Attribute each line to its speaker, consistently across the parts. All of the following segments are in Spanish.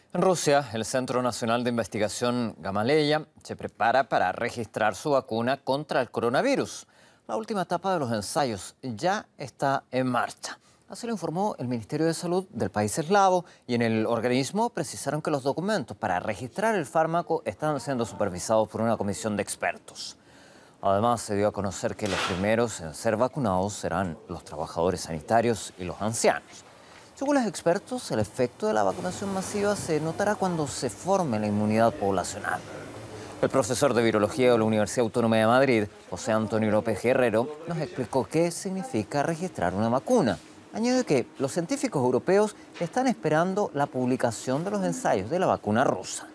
Speaker 1: En Rusia, el Centro Nacional de Investigación Gamaleya se prepara para registrar su vacuna contra el coronavirus. La última etapa de los ensayos ya está en marcha. Así lo informó el Ministerio de Salud del país eslavo y en el organismo precisaron que los documentos para registrar el fármaco están siendo supervisados por una comisión de expertos. Además, se dio a conocer que los primeros en ser vacunados serán los trabajadores sanitarios y los ancianos. Según los expertos, el efecto de la vacunación masiva se notará cuando se forme la inmunidad poblacional. El profesor de virología de la Universidad Autónoma de Madrid, José Antonio López Guerrero, nos explicó qué significa registrar una vacuna. Añade que los científicos europeos están esperando la publicación de los ensayos de la vacuna rusa.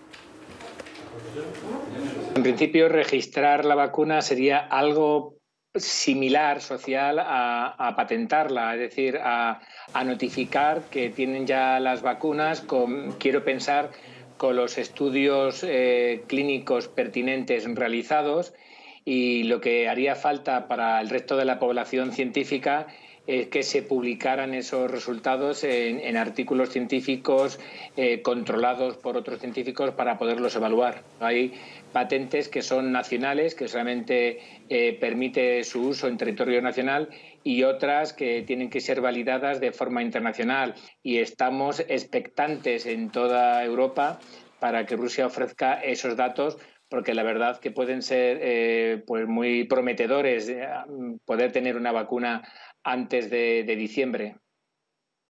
Speaker 2: En principio, registrar la vacuna sería algo similar social a patentarla, es decir, a notificar que tienen ya las vacunas, quiero pensar, con los estudios clínicos pertinentes realizados, y lo que haría falta para el resto de la población científica es que se publicaran esos resultados en artículos científicos controlados por otros científicos para poderlos evaluar. Hay patentes que son nacionales, que solamente permite su uso en territorio nacional, y otras que tienen que ser validadas de forma internacional. Y estamos expectantes en toda Europa para que Rusia ofrezca esos datos, porque la verdad que pueden ser pues muy prometedores, poder tener una vacuna antes de diciembre.